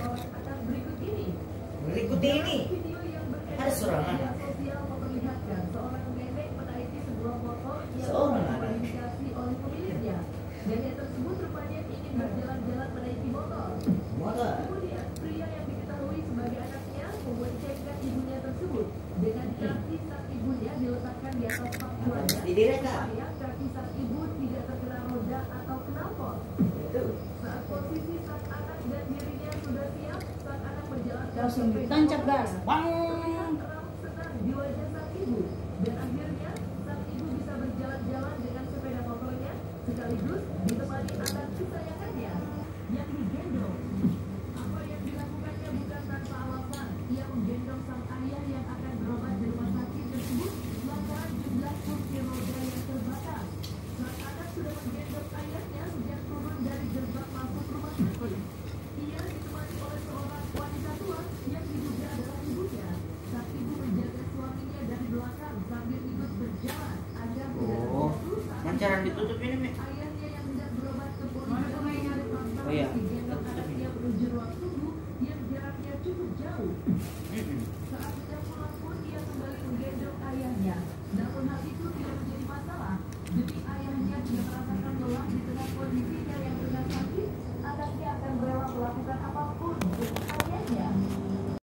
Berikut ini ada seorang anak. Seorang anak. Dan yang tersebut rupanya ingin berjalan-jalan menaiki motor. Kemudian pria yang diketahui sebagai anaknya memboncengkan ibunya tersebut dengan kaki sang ibunya diletakkan di atas pakaiannya supaya kaki sang ibu tidak terkena roda atau knalpot. Saat posisi sang anak dan dirinya sudah siap, sang anak menjalankan langsung ditancap gas. terlihat terang senang di wajah sang ibu dan akhirnya sang ibu bisa berjalan-jalan dengan sepeda motornya sekaligus ditemani anak kesayangannya yang digendong. Apa yang dilakukannya bukan tanpa alasan. Ia menggendong sang ayah yang akan berobat di rumah sakit tersebut lantaran jumlah kursi roda yang terbatas. Sang anak sudah menggendong ayahnya sejak turun dari gerbang masuk rumah sakit. Ia ditemani oleh seorang wanita tua yang diduga adalah ibunya. Sang ibu menjaga suaminya dari belakang sambil ikut berjalan agar tidak terjatuh. Mancaran ditutup ini, Mi. Ayahnya yang hendak berobat ke Polda Oh iya. digendong anaknya menuju ruang tunggu yang jaraknya cukup jauh. Saat hendak pulang pun ia kembali menggendong ayahnya. Namun hal itu tidak menjadi masalah. Demi